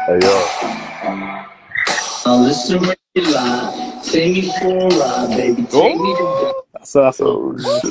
Hey, yo. Listen to me lie. Take me for a ride, baby. Take me to Oh, I saw some. Oh,